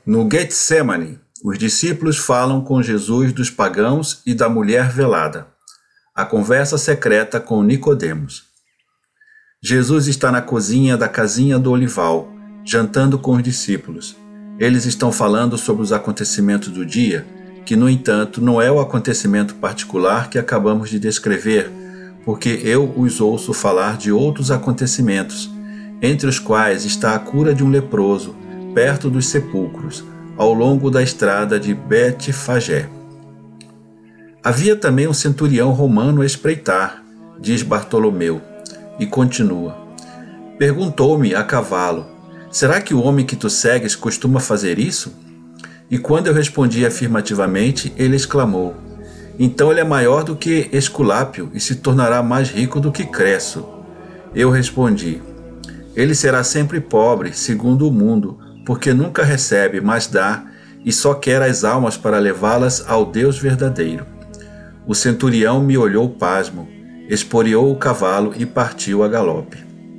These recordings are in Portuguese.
No Getsêmani, os discípulos falam com Jesus dos pagãos e da mulher velada. A conversa secreta com Nicodemos. Jesus está na cozinha da casinha do Olival, jantando com os discípulos. Eles estão falando sobre os acontecimentos do dia, que, no entanto, não é o acontecimento particular que acabamos de descrever, porque eu os ouço falar de outros acontecimentos, entre os quais está a cura de um leproso, perto dos sepulcros, ao longo da estrada de Betfagé. Havia também um centurião romano a espreitar, diz Bartolomeu, e continua. Perguntou-me a cavalo, será que o homem que tu segues costuma fazer isso? E quando eu respondi afirmativamente, ele exclamou, então ele é maior do que Esculápio e se tornará mais rico do que Cresso. Eu respondi, ele será sempre pobre, segundo o mundo, porque nunca recebe, mas dá, e só quer as almas para levá-las ao Deus verdadeiro. O centurião me olhou pasmo, esporeou o cavalo e partiu a galope.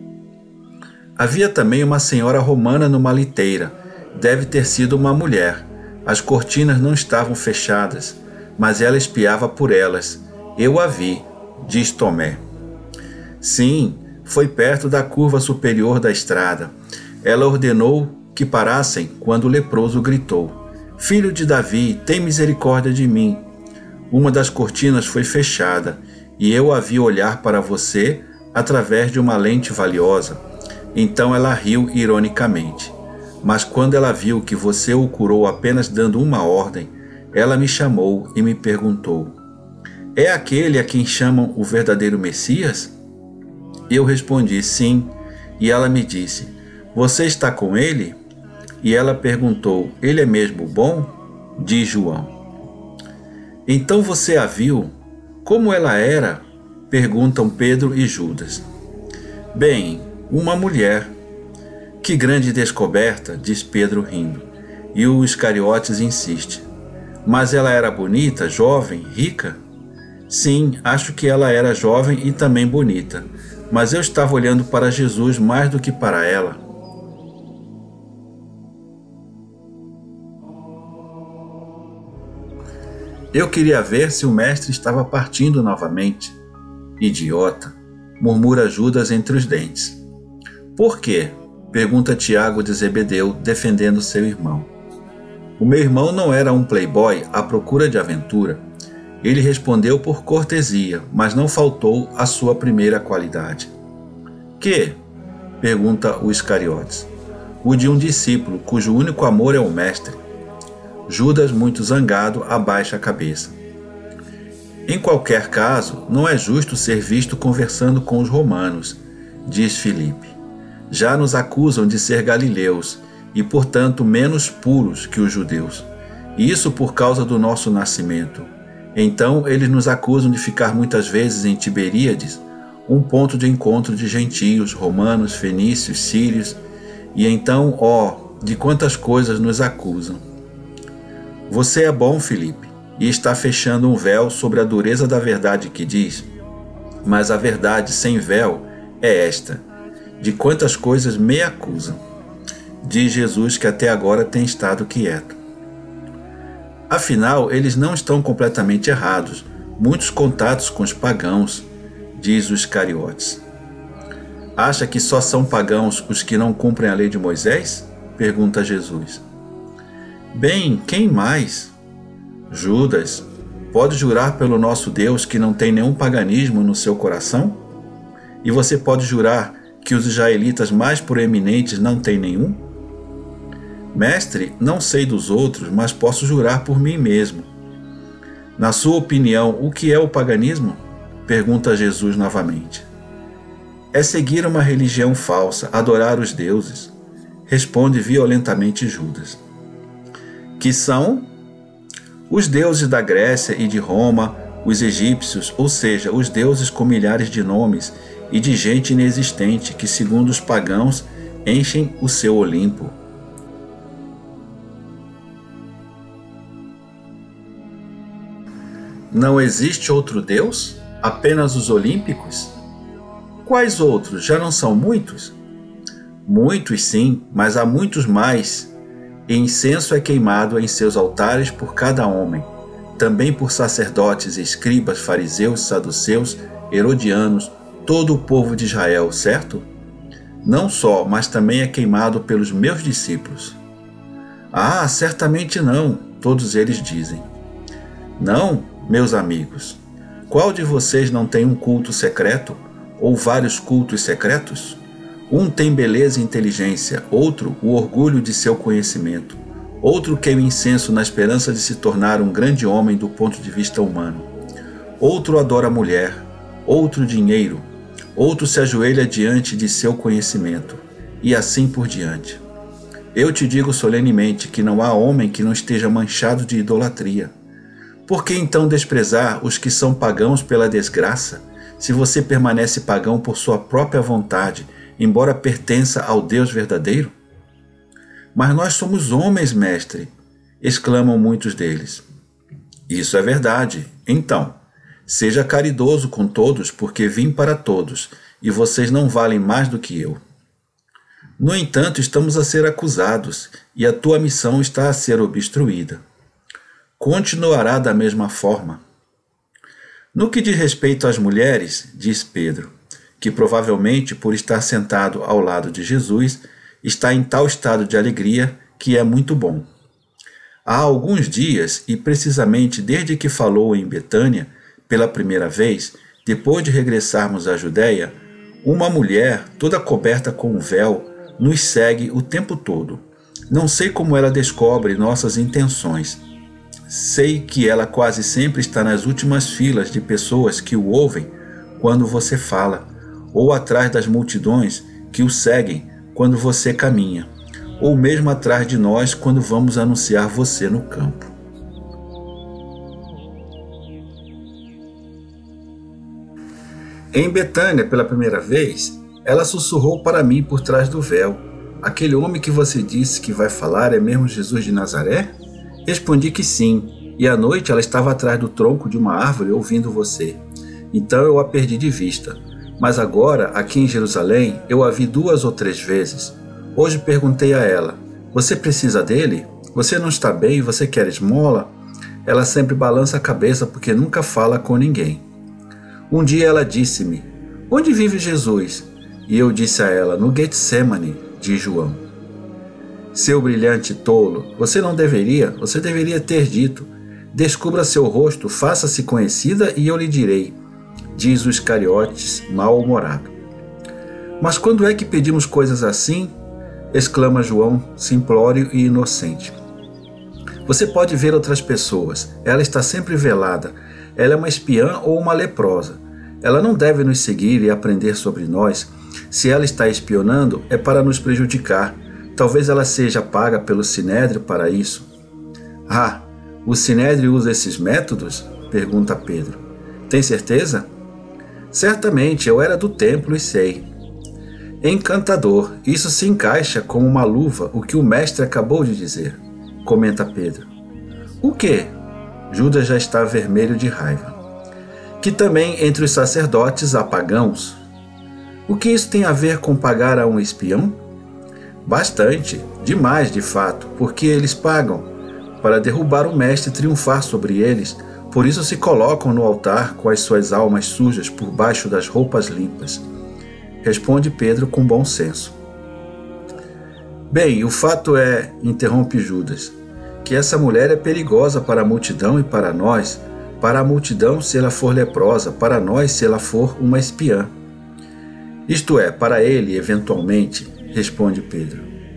Havia também uma senhora romana numa liteira, deve ter sido uma mulher. As cortinas não estavam fechadas, mas ela espiava por elas. Eu a vi, diz Tomé. Sim, foi perto da curva superior da estrada. Ela ordenou que parassem quando o leproso gritou, Filho de Davi, tem misericórdia de mim. Uma das cortinas foi fechada e eu a vi olhar para você através de uma lente valiosa. Então ela riu ironicamente. Mas quando ela viu que você o curou apenas dando uma ordem, ela me chamou e me perguntou, é aquele a quem chamam o verdadeiro Messias? Eu respondi sim, e ela me disse, você está com ele? E ela perguntou, ele é mesmo bom? Diz João. Então você a viu? Como ela era? Perguntam Pedro e Judas. Bem, uma mulher. Que grande descoberta, diz Pedro rindo. E o Iscariotes insiste. Mas ela era bonita, jovem, rica? Sim, acho que ela era jovem e também bonita. Mas eu estava olhando para Jesus mais do que para ela. Eu queria ver se o mestre estava partindo novamente. Idiota, murmura Judas entre os dentes. Por quê? Pergunta Tiago de Zebedeu, defendendo seu irmão. O meu irmão não era um playboy à procura de aventura. Ele respondeu por cortesia, mas não faltou a sua primeira qualidade. Que? Pergunta o Iscariotes. O de um discípulo, cujo único amor é o mestre. Judas, muito zangado, abaixa a cabeça. Em qualquer caso, não é justo ser visto conversando com os romanos, diz Filipe. Já nos acusam de ser galileus e, portanto, menos puros que os judeus. E isso por causa do nosso nascimento. Então, eles nos acusam de ficar muitas vezes em Tiberíades, um ponto de encontro de gentios, romanos, fenícios, sírios, e então, de quantas coisas nos acusam. Você é bom, Filipe, e está fechando um véu sobre a dureza da verdade que diz, mas a verdade sem véu é esta, de quantas coisas me acusam, diz Jesus que até agora tem estado quieto. Afinal, eles não estão completamente errados, muitos contatos com os pagãos, diz os Iscariotes. Acha que só são pagãos os que não cumprem a lei de Moisés? Pergunta Jesus. Bem, quem mais? Judas, pode jurar pelo nosso Deus que não tem nenhum paganismo no seu coração? E você pode jurar que os israelitas mais proeminentes não têm nenhum? Mestre, não sei dos outros, mas posso jurar por mim mesmo. Na sua opinião, o que é o paganismo? Pergunta Jesus novamente. É seguir uma religião falsa, adorar os deuses, responde violentamente Judas. Que são os deuses da Grécia e de Roma, os egípcios, ou seja, os deuses com milhares de nomes e de gente inexistente que, segundo os pagãos, enchem o seu Olimpo. Não existe outro Deus? Apenas os olímpicos? Quais outros? Já não são muitos? Muitos sim, mas há muitos mais. e incenso é queimado em seus altares por cada homem, também por sacerdotes, escribas, fariseus, saduceus, herodianos, todo o povo de Israel, certo? Não só, mas também é queimado pelos meus discípulos. Ah, certamente não, todos eles dizem. Não, meus amigos. Qual de vocês não tem um culto secreto, ou vários cultos secretos? Um tem beleza e inteligência, outro o orgulho de seu conhecimento, outro queima incenso na esperança de se tornar um grande homem do ponto de vista humano. Outro adora a mulher, outro dinheiro, outro se ajoelha diante de seu conhecimento, e assim por diante. Eu te digo solenemente que não há homem que não esteja manchado de idolatria. Por que então desprezar os que são pagãos pela desgraça, se você permanece pagão por sua própria vontade, embora pertença ao Deus verdadeiro? Mas nós somos homens, mestre, exclamam muitos deles. Isso é verdade. Então, seja caridoso com todos, porque vim para todos, e vocês não valem mais do que eu. No entanto, estamos a ser acusados, e a tua missão está a ser obstruída. Continuará da mesma forma. No que diz respeito às mulheres, diz Pedro, que provavelmente, por estar sentado ao lado de Jesus, está em tal estado de alegria que é muito bom. Há alguns dias, e precisamente desde que falou em Betânia, pela primeira vez, depois de regressarmos à Judéia, uma mulher, toda coberta com um véu, nos segue o tempo todo. Não sei como ela descobre nossas intenções. Sei que ela quase sempre está nas últimas filas de pessoas que o ouvem quando você fala, ou atrás das multidões que o seguem quando você caminha, ou mesmo atrás de nós quando vamos anunciar você no campo. Em Betânia, pela primeira vez, ela sussurrou para mim por trás do véu: aquele homem que você disse que vai falar é mesmo Jesus de Nazaré? Respondi que sim, e à noite ela estava atrás do tronco de uma árvore ouvindo você. Então eu a perdi de vista. Mas agora, aqui em Jerusalém, eu a vi 2 ou 3 vezes. Hoje perguntei a ela: você precisa dele? Você não está bem? Você quer esmola? Ela sempre balança a cabeça porque nunca fala com ninguém. Um dia ela disse-me: onde vive Jesus? E eu disse a ela: no Getsemane, diz João. Seu brilhante tolo, você deveria ter dito: descubra seu rosto, faça-se conhecida e eu lhe direi, diz o Iscariotes mal-humorado. Mas quando é que pedimos coisas assim? Exclama João, simplório e inocente. Você pode ver outras pessoas, ela está sempre velada, ela é uma espiã ou uma leprosa. Ela não deve nos seguir e aprender sobre nós. Se ela está espionando, é para nos prejudicar. Talvez ela seja paga pelo Sinédrio para isso. Ah, o Sinédrio usa esses métodos? Pergunta Pedro. Tem certeza? Certamente, eu era do templo e sei. Encantador, isso se encaixa como uma luva o que o mestre acabou de dizer, comenta Pedro. O quê? Judas já está vermelho de raiva. Que também entre os sacerdotes há pagãos. O que isso tem a ver com pagar a um espião? Bastante, demais de fato, porque eles pagam para derrubar o mestre e triunfar sobre eles. Por isso se colocam no altar com as suas almas sujas por baixo das roupas limpas. Responde Pedro com bom senso. Bem, o fato é, interrompe Judas, que essa mulher é perigosa para a multidão e para nós, para a multidão se ela for leprosa, para nós se ela for uma espiã. Isto é, para ele, eventualmente, responde Pedro.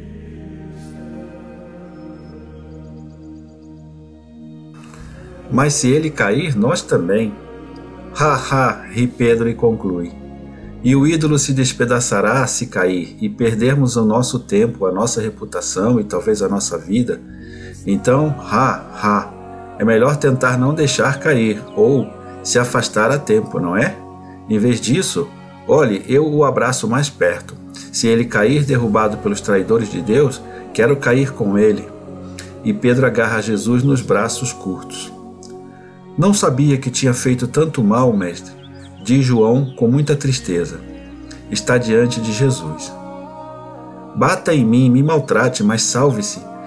Mas se ele cair, nós também. Ri Pedro e conclui. E o ídolo se despedaçará se cair, e perdermos o nosso tempo, a nossa reputação e talvez a nossa vida. Então, é melhor tentar não deixar cair, ou se afastar a tempo, não é? Em vez disso, olhe, eu o abraço mais perto. Se ele cair derrubado pelos traidores de Deus, quero cair com ele. E Pedro agarra Jesus nos braços curtos. Não sabia que tinha feito tanto mal, mestre, diz João com muita tristeza. Está diante de Jesus. Bata em mim, me maltrate, mas salve-se.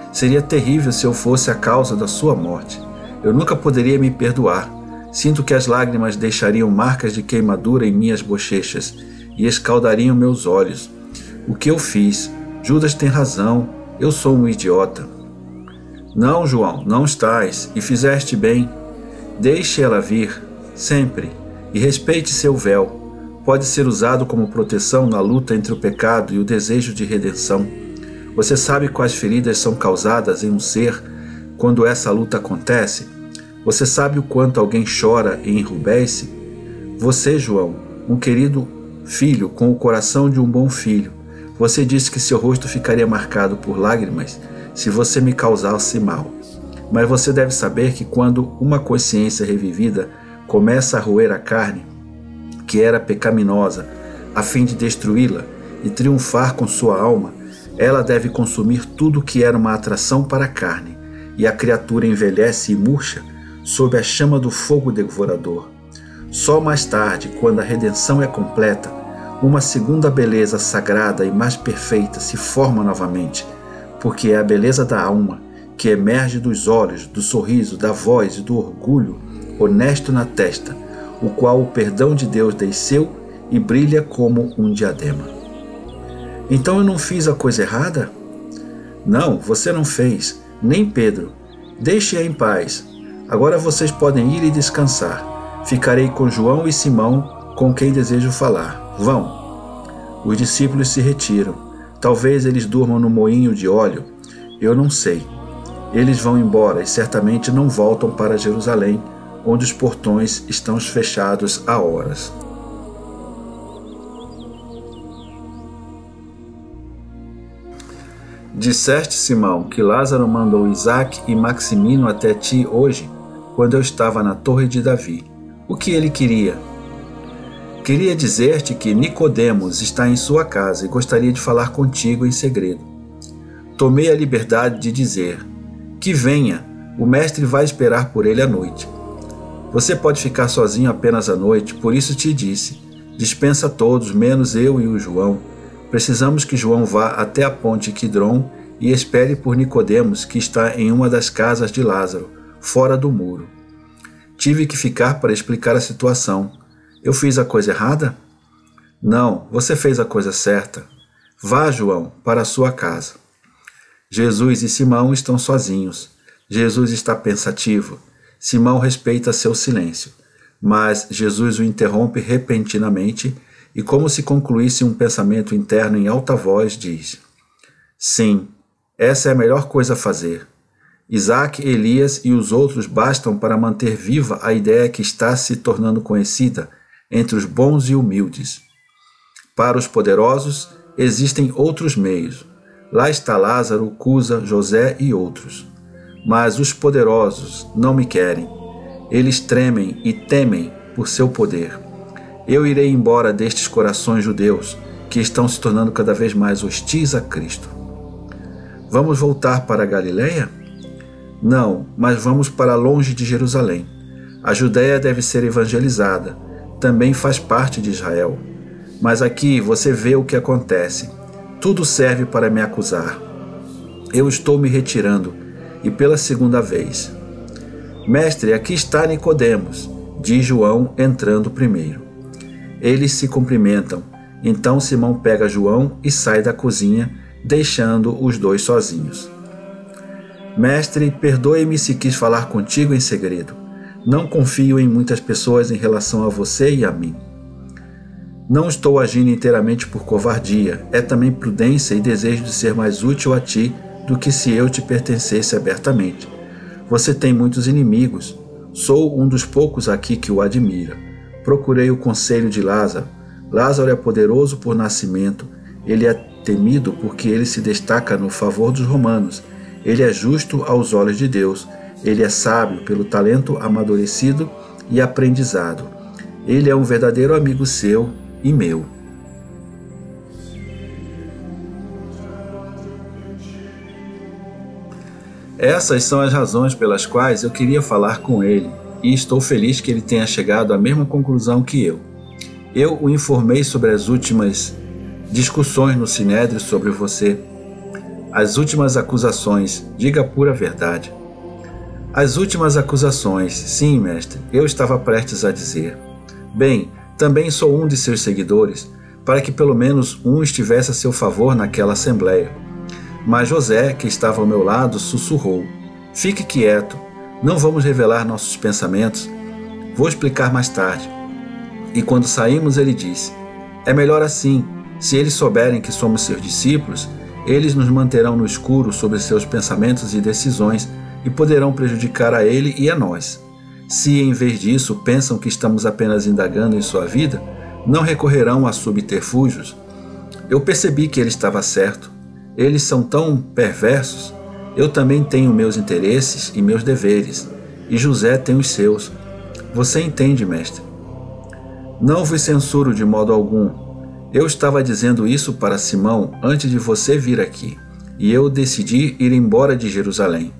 Seria terrível se eu fosse a causa da sua morte. Eu nunca poderia me perdoar. Sinto que as lágrimas deixariam marcas de queimadura em minhas bochechas e escaldariam meus olhos. O que eu fiz? Judas tem razão. Eu sou um idiota. Não, João, não estás, e fizeste bem. Deixe ela vir, sempre, e respeite seu véu. Pode ser usado como proteção na luta entre o pecado e o desejo de redenção. Você sabe quais feridas são causadas em um ser quando essa luta acontece? Você sabe o quanto alguém chora e enrubesce? Você, João, um querido filho com o coração de um bom filho, você disse que seu rosto ficaria marcado por lágrimas se você me causasse mal. Mas você deve saber que quando uma consciência revivida começa a roer a carne, que era pecaminosa, a fim de destruí-la e triunfar com sua alma, ela deve consumir tudo que era uma atração para a carne, e a criatura envelhece e murcha sob a chama do fogo devorador. Só mais tarde, quando a redenção é completa, uma segunda beleza sagrada e mais perfeita se forma novamente, porque é a beleza da alma que emerge dos olhos, do sorriso, da voz e do orgulho honesto na testa, o qual o perdão de Deus desceu e brilha como um diadema. Então eu não fiz a coisa errada? Não, você não fez, nem Pedro. Deixe-a em paz. Agora vocês podem ir e descansar. Ficarei com João e Simão, com quem desejo falar. Vão. Os discípulos se retiram. Talvez eles durmam no moinho de óleo. Eu não sei. Eles vão embora e certamente não voltam para Jerusalém, onde os portões estão fechados há horas. Disseste, Simão, que Lázaro mandou Isaque e Maximino até ti hoje, quando eu estava na torre de Davi. O que ele queria? Queria dizer-te que Nicodemos está em sua casa e gostaria de falar contigo em segredo. Tomei a liberdade de dizer: que venha, o mestre vai esperar por ele à noite. Você pode ficar sozinho apenas à noite, por isso te disse: dispensa todos, menos eu e o João. Precisamos que João vá até a ponte Quidron e espere por Nicodemos, que está em uma das casas de Lázaro, fora do muro. Tive que ficar para explicar a situação. Eu fiz a coisa errada? Não, você fez a coisa certa. Vá, João, para a sua casa. Jesus e Simão estão sozinhos. Jesus está pensativo. Simão respeita seu silêncio, mas Jesus o interrompe repentinamente e, como se concluísse um pensamento interno em alta voz, diz: sim, essa é a melhor coisa a fazer. Isaque, Elias e os outros bastam para manter viva a ideia que está se tornando conhecida entre os bons e humildes. Para os poderosos, existem outros meios. Lá está Lázaro, Cusa, José e outros. Mas os poderosos não me querem. Eles tremem e temem por seu poder. Eu irei embora destes corações judeus, que estão se tornando cada vez mais hostis a Cristo. Vamos voltar para a Galileia? Não, mas vamos para longe de Jerusalém. A Judéia deve ser evangelizada. Também faz parte de Israel. Mas aqui você vê o que acontece. Tudo serve para me acusar. Eu estou me retirando, e pela segunda vez. Mestre, aqui está Nicodemos, diz João entrando primeiro. Eles se cumprimentam. Então Simão pega João e sai da cozinha, deixando os dois sozinhos. Mestre, perdoe-me se quis falar contigo em segredo. Não confio em muitas pessoas em relação a você e a mim. Não estou agindo inteiramente por covardia, é também prudência e desejo de ser mais útil a ti do que se eu te pertencesse abertamente. Você tem muitos inimigos. Sou um dos poucos aqui que o admira. Procurei o conselho de Lázaro. Lázaro é poderoso por nascimento. Ele é temido porque ele se destaca no favor dos romanos. Ele é justo aos olhos de Deus. Ele é sábio pelo talento amadurecido e aprendizado. Ele é um verdadeiro amigo seu e meu. Essas são as razões pelas quais eu queria falar com ele, e estou feliz que ele tenha chegado à mesma conclusão que eu. Eu o informei sobre as últimas discussões no Sinédrio sobre você. As últimas acusações, diga a pura verdade. As últimas acusações, sim, mestre, eu estava prestes a dizer. Bem, também sou um de seus seguidores, para que pelo menos um estivesse a seu favor naquela assembleia. Mas José, que estava ao meu lado, sussurrou: fique quieto, não vamos revelar nossos pensamentos. Vou explicar mais tarde. E quando saímos, ele disse: é melhor assim, se eles souberem que somos seus discípulos, eles nos manterão no escuro sobre seus pensamentos e decisões e poderão prejudicar a ele e a nós. Se, em vez disso, pensam que estamos apenas indagando em sua vida, não recorrerão a subterfúgios. Eu percebi que ele estava certo. Eles são tão perversos. Eu também tenho meus interesses e meus deveres, e José tem os seus. Você entende, mestre? Não vos censuro de modo algum. Eu estava dizendo isso para Simão antes de você vir aqui, e eu decidi ir embora de Jerusalém.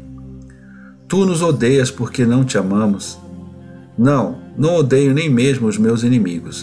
Tu nos odeias porque não te amamos. Não odeio nem mesmo os meus inimigos.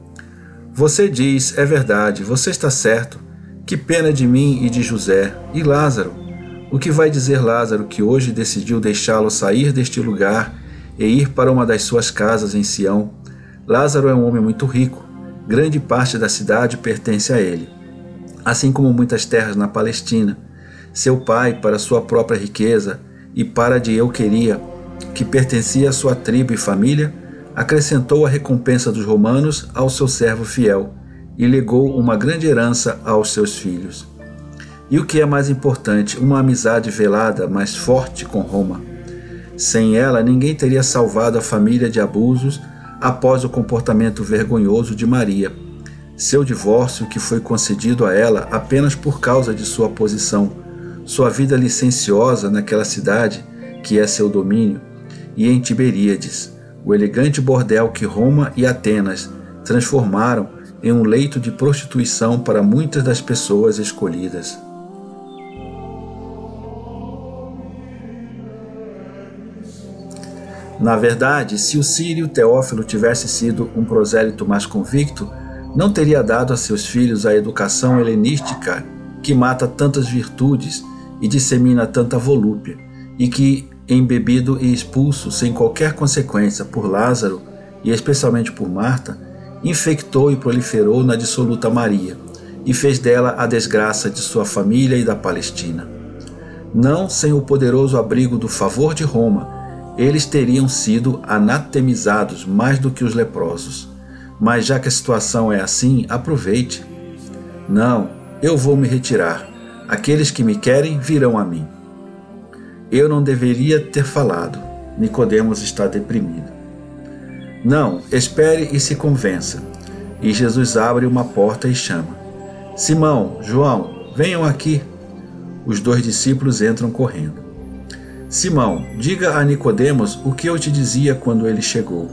Você diz, é verdade, você está certo. Que pena de mim e de José. E Lázaro? O que vai dizer Lázaro que hoje decidiu deixá-lo sair deste lugar e ir para uma das suas casas em Sião? Lázaro é um homem muito rico. Grande parte da cidade pertence a ele, assim como muitas terras na Palestina. Seu pai, para sua própria riqueza e para a de Euqueria, que pertencia à sua tribo e família, acrescentou a recompensa dos romanos ao seu servo fiel e legou uma grande herança aos seus filhos. E o que é mais importante, uma amizade velada, mas forte com Roma. Sem ela, ninguém teria salvado a família de abusos após o comportamento vergonhoso de Maria. Seu divórcio, que foi concedido a ela apenas por causa de sua posição, sua vida licenciosa naquela cidade, que é seu domínio, e em Tiberíades, o elegante bordel que Roma e Atenas transformaram em um leito de prostituição para muitas das pessoas escolhidas. Na verdade, se o sírio Teófilo tivesse sido um prosélito mais convicto, não teria dado a seus filhos a educação helenística que mata tantas virtudes e dissemina tanta volúpia, e que, embebido e expulso sem qualquer consequência por Lázaro, e especialmente por Marta, infectou e proliferou na dissoluta Maria, e fez dela a desgraça de sua família e da Palestina. Não sem o poderoso abrigo do favor de Roma, eles teriam sido anatemizados mais do que os leprosos. Mas já que a situação é assim, aproveite. Não, eu vou me retirar. Aqueles que me querem virão a mim. Eu não deveria ter falado. Nicodemos está deprimido. Não, espere e se convença. E Jesus abre uma porta e chama: Simão, João, venham aqui. Os dois discípulos entram correndo. Simão, diga a Nicodemos o que eu te dizia quando ele chegou.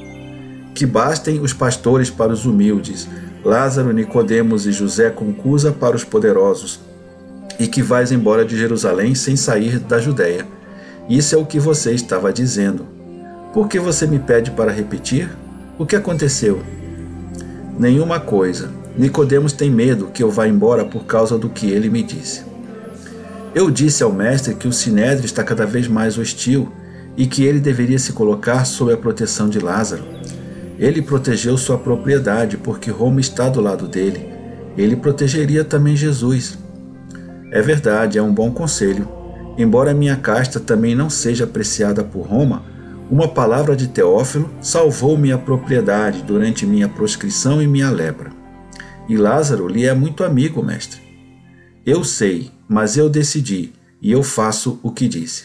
Que bastem os pastores para os humildes, Lázaro, Nicodemos e José com Cusa para os poderosos, e que vais embora de Jerusalém sem sair da Judéia. Isso é o que você estava dizendo. Por que você me pede para repetir? O que aconteceu? Nenhuma coisa. Nicodemos tem medo que eu vá embora por causa do que ele me disse. Eu disse ao mestre que o Sinédrio está cada vez mais hostil e que ele deveria se colocar sob a proteção de Lázaro. Ele protegeu sua propriedade porque Roma está do lado dele. Ele protegeria também Jesus. É verdade, é um bom conselho. Embora minha casta também não seja apreciada por Roma, uma palavra de Teófilo salvou minha propriedade durante minha proscrição e minha lepra. E Lázaro lhe é muito amigo, mestre. Eu sei, mas eu decidi, e eu faço o que disse.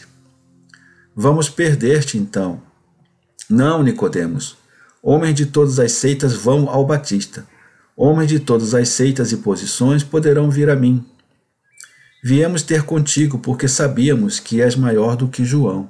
Vamos perder-te, então. Não, Nicodemos. Homens de todas as seitas vão ao Batista. Homens de todas as seitas e posições poderão vir a mim. Viemos ter contigo porque sabíamos que és maior do que João.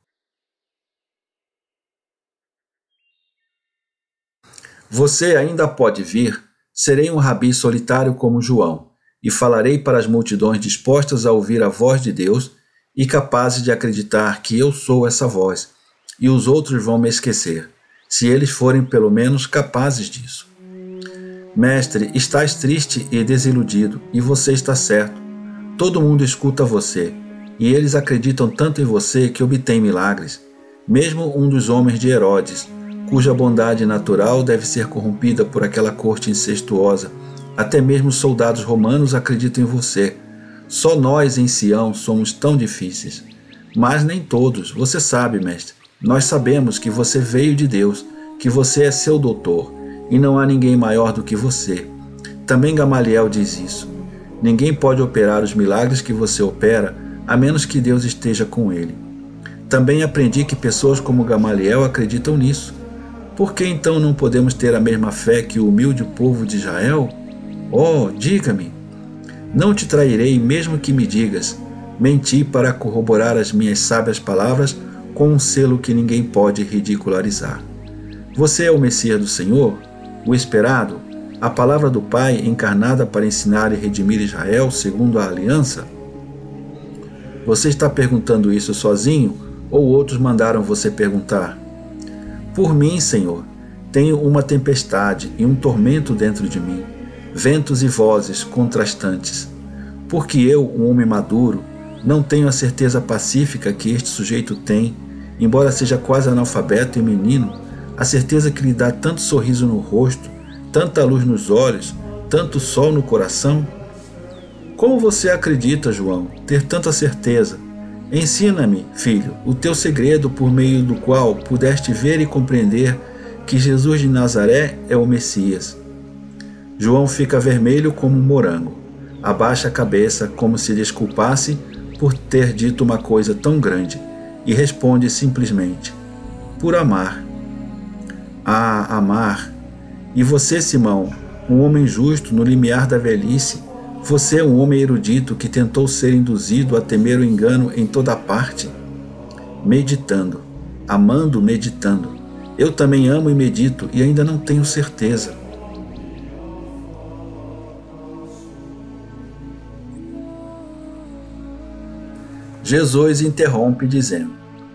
Você ainda pode vir. Serei um rabi solitário como João, e falarei para as multidões dispostas a ouvir a voz de Deus e capazes de acreditar que eu sou essa voz, e os outros vão me esquecer, se eles forem pelo menos capazes disso. Mestre, estás triste e desiludido, e você está certo. Todo mundo escuta você, e eles acreditam tanto em você que obtêm milagres. Mesmo um dos homens de Herodes, cuja bondade natural deve ser corrompida por aquela corte incestuosa, até mesmo soldados romanos acreditam em você. Só nós em Sião somos tão difíceis. Mas nem todos, você sabe, mestre. Nós sabemos que você veio de Deus, que você é seu doutor, e não há ninguém maior do que você. Também Gamaliel diz isso. Ninguém pode operar os milagres que você opera, a menos que Deus esteja com ele. Também aprendi que pessoas como Gamaliel acreditam nisso. Por que então não podemos ter a mesma fé que o humilde povo de Israel? Oh, diga-me. Não te trairei mesmo que me digas. Menti para corroborar as minhas sábias palavras com um selo que ninguém pode ridicularizar. Você é o Messias do Senhor? O esperado? A palavra do Pai encarnada para ensinar e redimir Israel segundo a aliança? Você está perguntando isso sozinho ou outros mandaram você perguntar? Por mim, Senhor, tenho uma tempestade e um tormento dentro de mim, ventos e vozes contrastantes. Porque eu, um homem maduro, não tenho a certeza pacífica que este sujeito tem, embora seja quase analfabeto e menino, a certeza que lhe dá tanto sorriso no rosto, tanta luz nos olhos, tanto sol no coração? Como você acredita, João, ter tanta certeza? Ensina-me, filho, o teu segredo por meio do qual pudeste ver e compreender que Jesus de Nazaré é o Messias. João fica vermelho como um morango, abaixa a cabeça como se desculpasse por ter dito uma coisa tão grande e responde simplesmente: por amar. Ah, amar! E você, Simão, um homem justo no limiar da velhice, você é um homem erudito que tentou ser induzido a temer o engano em toda parte? Meditando, amando, meditando. Eu também amo e medito e ainda não tenho certeza. Jesus interrompe dizendo: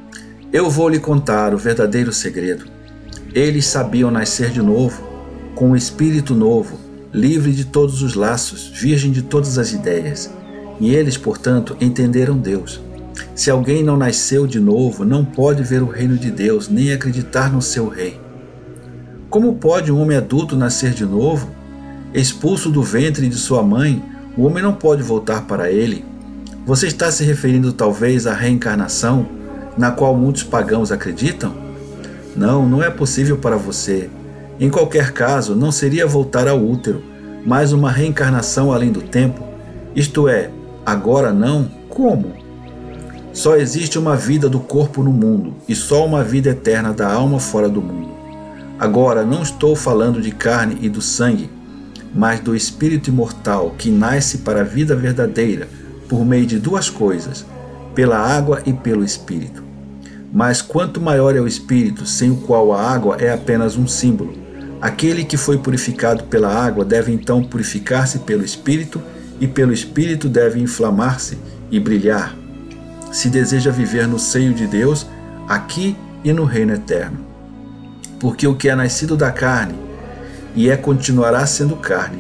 eu vou lhe contar o verdadeiro segredo. Eles sabiam nascer de novo, com um espírito novo, livre de todos os laços, virgem de todas as ideias. E eles, portanto, entenderam Deus. Se alguém não nasceu de novo, não pode ver o reino de Deus, nem acreditar no seu rei. Como pode um homem adulto nascer de novo? Expulso do ventre de sua mãe, o homem não pode voltar para ele. Você está se referindo talvez à reencarnação, na qual muitos pagãos acreditam? Não, não é possível para você. Em qualquer caso, não seria voltar ao útero, mas uma reencarnação além do tempo. Isto é, agora não? Como? Só existe uma vida do corpo no mundo e só uma vida eterna da alma fora do mundo. Agora, não estou falando de carne e do sangue, mas do espírito imortal que nasce para a vida verdadeira por meio de duas coisas, pela água e pelo espírito. Mas quanto maior é o espírito, sem o qual a água é apenas um símbolo, aquele que foi purificado pela água deve então purificar-se pelo espírito, e pelo espírito deve inflamar-se e brilhar, se deseja viver no seio de Deus, aqui e no reino eterno. Porque o que é nascido da carne, e continuará sendo carne,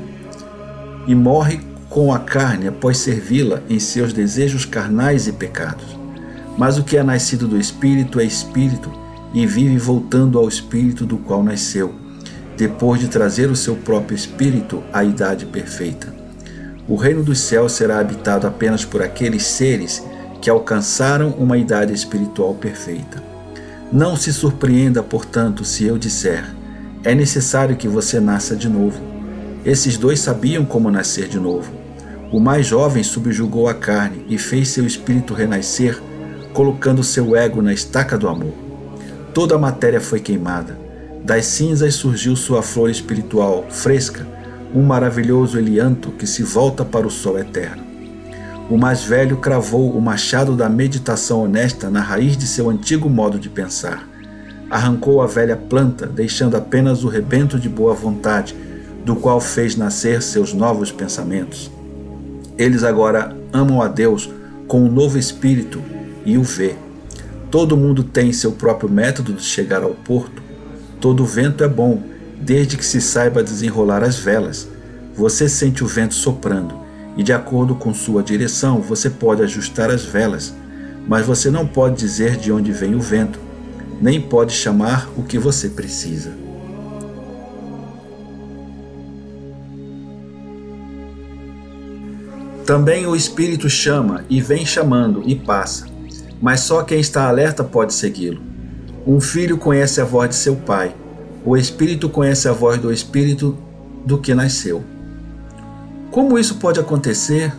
e morre com a carne após servi-la em seus desejos carnais e pecados. Mas o que é nascido do Espírito é Espírito, e vive voltando ao Espírito do qual nasceu, depois de trazer o seu próprio Espírito à idade perfeita. O reino dos céus será habitado apenas por aqueles seres que alcançaram uma idade espiritual perfeita. Não se surpreenda, portanto, se eu disser: é necessário que você nasça de novo. Esses dois sabiam como nascer de novo. O mais jovem subjugou a carne e fez seu espírito renascer, colocando seu ego na estaca do amor. Toda a matéria foi queimada. Das cinzas surgiu sua flor espiritual, fresca, um maravilhoso elianto que se volta para o sol eterno. O mais velho cravou o machado da meditação honesta na raiz de seu antigo modo de pensar. Arrancou a velha planta, deixando apenas o rebento de boa vontade, do qual fez nascer seus novos pensamentos. Eles agora amam a Deus com um novo espírito e o vê. Todo mundo tem seu próprio método de chegar ao porto. Todo vento é bom, desde que se saiba desenrolar as velas. Você sente o vento soprando, e de acordo com sua direção você pode ajustar as velas, mas você não pode dizer de onde vem o vento, nem pode chamar o que você precisa. Também o Espírito chama e vem chamando e passa, mas só quem está alerta pode segui-lo. Um filho conhece a voz de seu pai, o Espírito conhece a voz do Espírito do que nasceu. Como isso pode acontecer?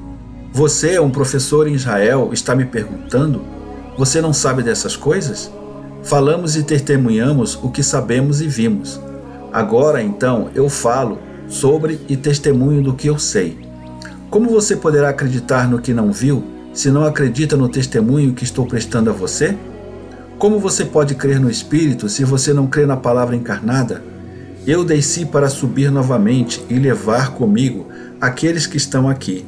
Você, um professor em Israel, está me perguntando? Você não sabe dessas coisas? Falamos e testemunhamos o que sabemos e vimos. Agora, então, eu falo sobre e testemunho do que eu sei. Como você poderá acreditar no que não viu, se não acredita no testemunho que estou prestando a você? Como você pode crer no Espírito se você não crê na palavra encarnada? Eu desci para subir novamente e levar comigo aqueles que estão aqui.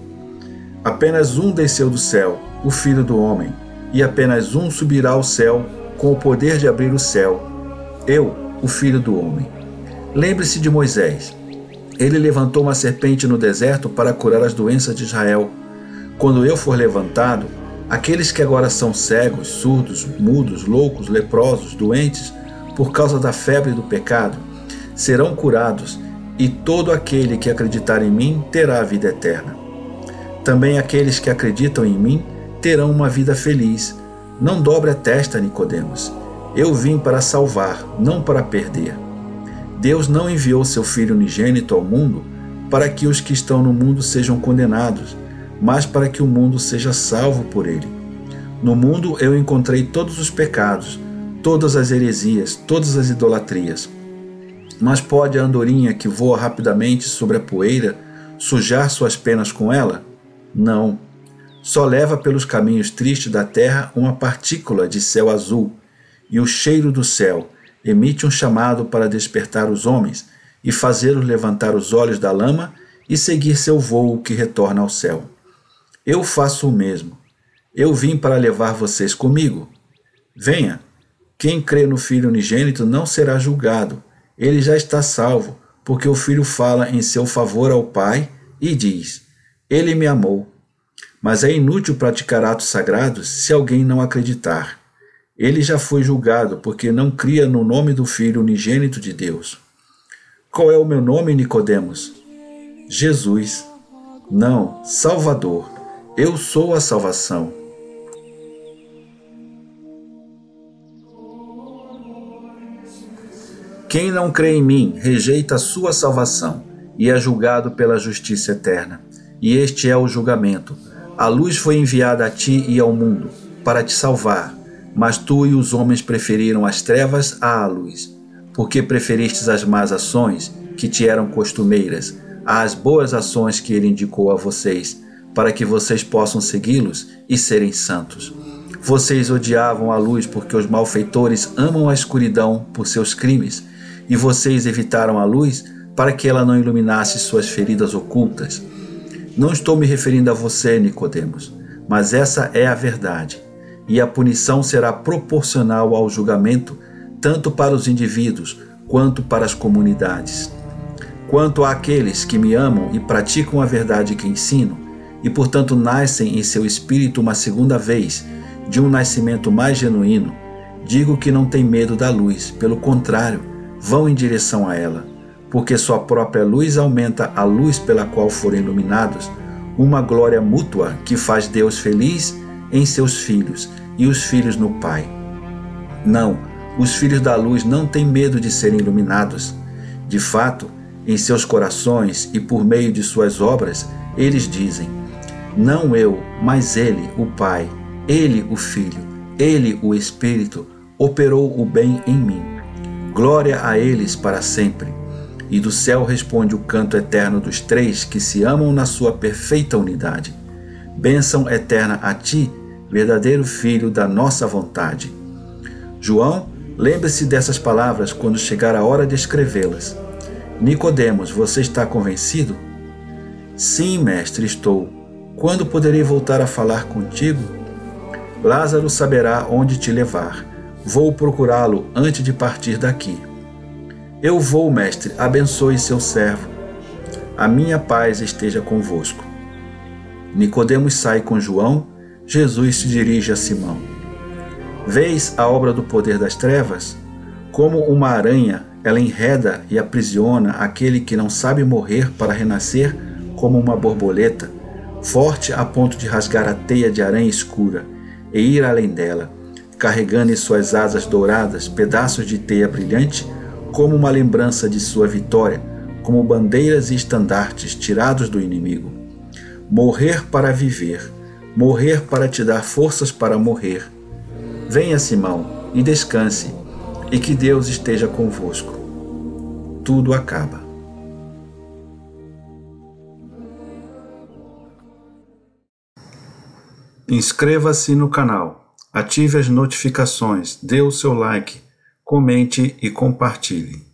Apenas um desceu do céu, o Filho do Homem, e apenas um subirá ao céu com o poder de abrir o céu. Eu, o Filho do Homem. Lembre-se de Moisés. Ele levantou uma serpente no deserto para curar as doenças de Israel. Quando eu for levantado, aqueles que agora são cegos, surdos, mudos, loucos, leprosos, doentes, por causa da febre do pecado, serão curados, e todo aquele que acreditar em mim terá a vida eterna. Também aqueles que acreditam em mim terão uma vida feliz. Não dobre a testa, Nicodemos. Eu vim para salvar, não para perder. Deus não enviou seu Filho unigênito ao mundo para que os que estão no mundo sejam condenados, mas para que o mundo seja salvo por ele. No mundo eu encontrei todos os pecados, todas as heresias, todas as idolatrias. Mas pode a andorinha que voa rapidamente sobre a poeira sujar suas penas com ela? Não. Só leva pelos caminhos tristes da terra uma partícula de céu azul, e o cheiro do céu emite um chamado para despertar os homens e fazê-los levantar os olhos da lama e seguir seu voo que retorna ao céu. Eu faço o mesmo. Eu vim para levar vocês comigo. Venha. Quem crê no Filho unigênito não será julgado. Ele já está salvo, porque o Filho fala em seu favor ao Pai e diz: Ele me amou. Mas é inútil praticar atos sagrados se alguém não acreditar. Ele já foi julgado porque não cria no nome do Filho unigênito de Deus. Qual é o meu nome, Nicodemos? Jesus. Não, Salvador. Eu sou a salvação. Quem não crê em mim rejeita a sua salvação e é julgado pela justiça eterna. E este é o julgamento. A luz foi enviada a ti e ao mundo para te salvar. Mas tu e os homens preferiram as trevas à luz, porque preferistes as más ações que te eram costumeiras, às boas ações que ele indicou a vocês, para que vocês possam segui-los e serem santos. Vocês odiavam a luz porque os malfeitores amam a escuridão por seus crimes, e vocês evitaram a luz para que ela não iluminasse suas feridas ocultas. Não estou me referindo a você, Nicodemos, mas essa é a verdade. E a punição será proporcional ao julgamento, tanto para os indivíduos quanto para as comunidades. Quanto àqueles que me amam e praticam a verdade que ensino, e portanto nascem em seu espírito uma segunda vez, de um nascimento mais genuíno, digo que não têm medo da luz, pelo contrário, vão em direção a ela, porque sua própria luz aumenta a luz pela qual foram iluminados, uma glória mútua que faz Deus feliz em seus filhos e os filhos no Pai. Não, os filhos da luz não têm medo de serem iluminados. De fato, em seus corações e por meio de suas obras, eles dizem: não eu, mas Ele, o Pai, Ele, o Filho, Ele, o Espírito, operou o bem em mim. Glória a eles para sempre. E do céu responde o canto eterno dos três que se amam na sua perfeita unidade. Bênção eterna a ti, verdadeiro Filho da nossa vontade. João, lembre-se dessas palavras quando chegar a hora de escrevê-las. Nicodemos, você está convencido? Sim, mestre, estou. Quando poderei voltar a falar contigo? Lázaro saberá onde te levar. Vou procurá-lo antes de partir daqui. Eu vou, mestre, abençoe seu servo. A minha paz esteja convosco. Nicodemos sai com João, Jesus se dirige a Simão. Vês a obra do poder das trevas? Como uma aranha, ela enreda e aprisiona aquele que não sabe morrer para renascer como uma borboleta, forte a ponto de rasgar a teia de aranha escura e ir além dela, carregando em suas asas douradas pedaços de teia brilhante como uma lembrança de sua vitória, como bandeiras e estandartes tirados do inimigo. Morrer para viver, morrer para te dar forças para morrer. Venha, Simão, e descanse, e que Deus esteja convosco. Tudo acaba. Inscreva-se no canal, ative as notificações, dê o seu like, comente e compartilhe.